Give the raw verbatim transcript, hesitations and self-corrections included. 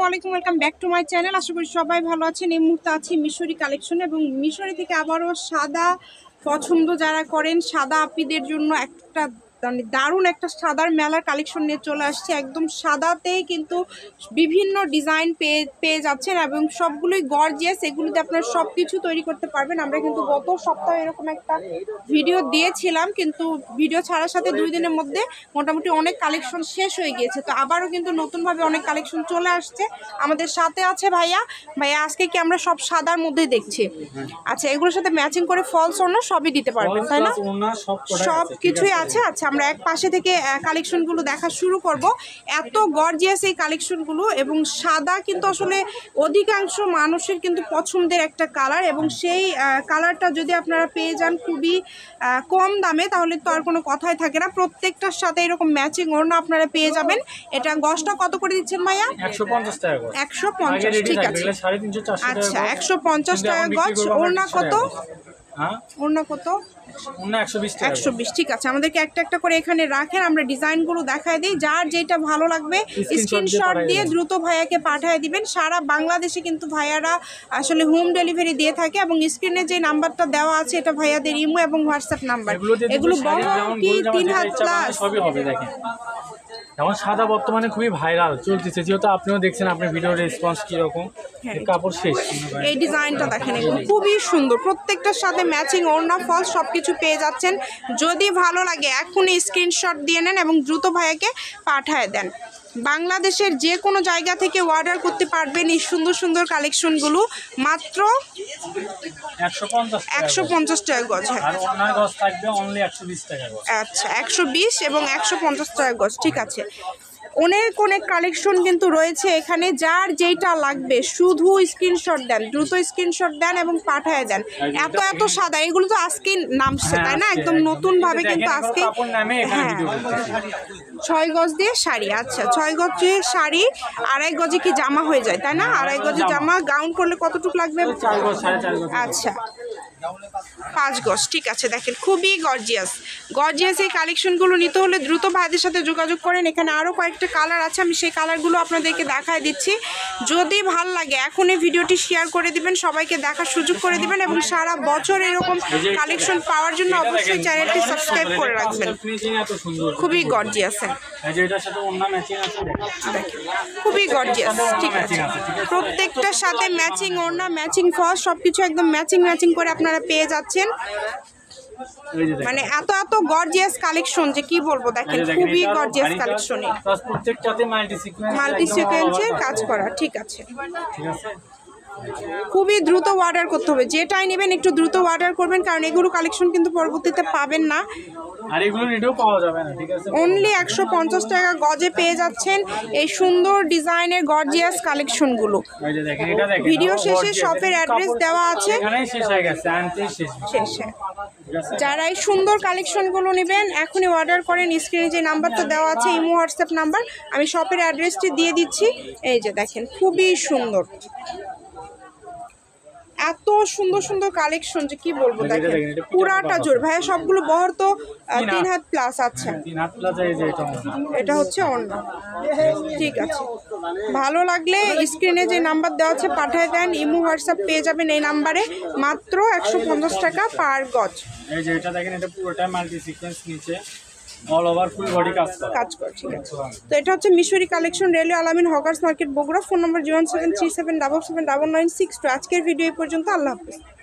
আসসালামু আলাইকুম, welcome back to my channel. আশা করি সবাই ভালো আছেন। এই মুহূর্তে আছি মিশরি কালেকশন এবং মিশরি থেকে আবারও সাদা পছন্দ যারা করেন, সাদা আপিদের জন্য একটা মানে দারুণ একটা সাদার মেলার কালেকশন নিয়ে চলে আসছে। একদম সাদাতেই কিন্তু বিভিন্ন ডিজাইন পেয়ে পেয়ে যাচ্ছেন এবং সবগুলোই গর্জিয়াস। এগুলোতে আপনারা সব কিছু তৈরি করতে পারবেন। আমরা কিন্তু গত সপ্তাহে এরকম একটা ভিডিও দিয়েছিলাম, কিন্তু ভিডিও ছাড়ার সাথে দুই দিনের মধ্যে মোটামুটি অনেক কালেকশন শেষ হয়ে গিয়েছে। তো আবারও কিন্তু নতুনভাবে অনেক কালেকশন চলে আসছে। আমাদের সাথে আছে ভাইয়া। ভাইয়া আজকে কি আমরা সব সাদার মধ্যেই দেখছি? আচ্ছা, এগুলোর সাথে ম্যাচিং করে ফলস অন্য সবই দিতে পারবেন, তাই না? সব কিছুই আছে। আচ্ছা, আমরা এক পাশে থেকে কালেকশনগুলো দেখা শুরু করব। এত গর্জিয়াস এই কালেকশনগুলো এবং সাদা কিন্তু আসলে অধিকাংশ মানুষের কিন্তু পছন্দের একটা কালার, এবং সেই কালারটা যদি আপনারা পেয়ে যান খুবই কম দামে তাহলে তো আর কোনো কথাই থাকে না। প্রত্যেকটার সাথে এরকম ম্যাচিং ওড়না আপনারা পেয়ে যাবেন। এটা গজটা কত করে দিচ্ছেন ভাইয়া? একশো পঞ্চাশ টাকা গজ। একশো পঞ্চাশ, ঠিক আছে। আচ্ছা, একশো পঞ্চাশ টাকা গজ। ওড়না কত? হ্যাঁ, ওড়না কত? ওড়না একশো বিশ টাকা। একশো বিশ, ঠিক আছে। আমাদেরকে একটা একটা করে এখানে রাখেন, আমরা ডিজাইনগুলো দেখায় দিই। যার যেটা ভালো লাগবে স্ক্রিনশট দিয়ে দ্রুত ভাইয়াকে পাঠিয়ে দিবেন। সারা বাংলাদেশে কিন্তু ভাইয়ারা আসলে হোম ডেলিভারি দিয়ে থাকে, এবং স্ক্রিনে যে নাম্বারটা দেওয়া আছে এটা ভাইয়াদের ইমো এবং হোয়াটসঅ্যাপ নাম্বার। এগুলো বড় কি তিন হাত প্লাস সবই হবে। দেখেন, এখন সাদা বর্তমানে খুবই ভাইরাল চলতেছে, যেহেতু আপনিও দেখছেন আপনার ভিডিওর রেসপন্স কিরকম। কাপড় শেষ। এই ডিজাইনটা দেখেন, এগুলো খুবই সুন্দর। প্রত্যেকটার সাথে ম্যাচিং ওড়না ফল সব কিছু পেয়ে যাচ্ছেন। যদি ভালো লাগে এখনই স্ক্রিনশট দিয়ে নেন এবং দ্রুত ভাইয়াকে পাঠায় দেন। বাংলাদেশের যে কোনো জায়গা থেকে অর্ডার করতে পারবেন এই সুন্দর সুন্দর কালেকশনগুলো মাত্র একশো পঞ্চাশ টাকা গজ। আচ্ছা, একশো বিশ এবং একশো পঞ্চাশ টাকা গজ, ঠিক আছে। অনেক অনেক কালেকশন কিন্তু রয়েছে এখানে। যার যেটা লাগবে শুধু স্ক্রিনশট দেন, দ্রুত স্ক্রিনশট দেন এবং পাঠায় দেন। এত এত সাদা, এগুলো তো আজকে নামছে, তাই না? একদম নতুন ভাবে কিন্তু আজকে। হ্যাঁ, ছয় গজ দিয়ে শাড়ি। আচ্ছা, ছয় গজ দিয়ে শাড়ি আড়াই গজে কি জামা হয়ে যায়, তাই না? আড়াই গজে জামা গাউন করলে কতটুকু লাগবে? আচ্ছা, পাঁচ গজ, ঠিক আছে। দেখেন খুবই গর্জিয়াস গর্জিয়াস এই কালেকশনগুলো নিতে হলে দ্রুত ভাইদের সাথে যোগাযোগ করেন। এখানে আরও কয়েকটা কালার আছে, আমি সেই কালারগুলো আপনাদেরকে দেখায় দিচ্ছি। যদি ভাল লাগে এখন এই ভিডিওটি শেয়ার করে দিবেন, সবাইকে দেখার সুযোগ করে দিবেন, এবং সারা বছর এরকম কালেকশন পাওয়ার জন্য অবশ্যই চ্যানেলটি সাবস্ক্রাইব করে রাখবেন। খুবই গর্জিয়াস, খুবই গর্জিয়াস, ঠিক আছে। প্রত্যেকটার সাথে ম্যাচিং ওড়না, ম্যাচিং ফল সব কিছু একদম ম্যাচিং ম্যাচিং করে আপনারা পেয়ে যাচ্ছেন। মানে এত এত গর্জিয়াস কালেকশন যে কি বলবো। দেখেন খুবই গর্জিয়াস কালেকশনে মাল্টি সিকোয়েন্সের কাজ করা, ঠিক আছে। খুবই দ্রুত অর্ডার করতে হবে। যেটাই নেবেন একটু দ্রুত অর্ডার করবেন, কারণ এগুলো কালেকশন কিন্তু পরবর্তীতে পাবেন না। আর এগুলো নিতেও পাওয়া যাবে না, ঠিক আছে। অনলি একশো পঞ্চাশ টাকা গজে পেয়ে যাচ্ছেন এই সুন্দর ডিজাইনের গর্জিয়াস কালেকশনগুলো। ভিডিও শেষে শপের অ্যাড্রেস দেওয়া আছে। শেষে যারা এই সুন্দর কালেকশনগুলো নেবেন এখনই অর্ডার করেন। স্ক্রিনে যে নাম্বারটা দেওয়া আছে ইমো হোয়াটসঅ্যাপ নাম্বার, আমি শপের অ্যাড্রেসটি দিয়ে দিচ্ছি। এই যে দেখেন খুবই সুন্দর, এত সুন্দর সুন্দর কালেকশন যে কি বলবো। দেখেন পুরাটা জোর ভাইয়া, সবগুলো বহর তো তিন হাত প্লাস। আচ্ছা, এটা হচ্ছে ওড়না, ঠিক আছে। ভালো লাগলে স্ক্রিনে যে নাম্বার দেওয়া আছে পাঠিয়ে দেন। ইমো হোয়াটসঅ্যাপ পেয়ে যাবেন এই নাম্বারে। মাত্র একশো পঞ্চাশ টাকা পার গজ। এই যে এটা দেখেন, এটা পুরোটা মাল্টি সিকোয়েন্স, নিচে অল ওভার ফুল বডি কাজ করা কাজ করে, ঠিক আছে। তো এটা হচ্ছে Mishri collection, railway Alamin hawkers market Bogura. Phone number zero one seven three seven double seven double nine six two. আজকের ভিডিও এই পর্যন্ত। আল্লাহ হাফিজ।